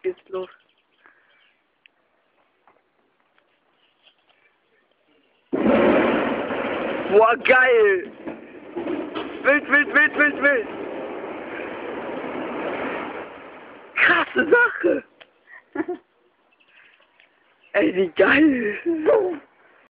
geht's los. Boah, geil! Wild, wild, wild, wild, wild! Krasse Sache! Ey, wie geil!